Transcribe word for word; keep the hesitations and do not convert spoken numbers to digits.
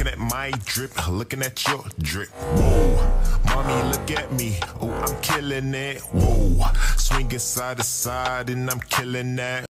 Looking at my drip, looking at your drip. Whoa, mommy, look at me. Oh, I'm killing it. Whoa, swinging side to side and I'm killing that.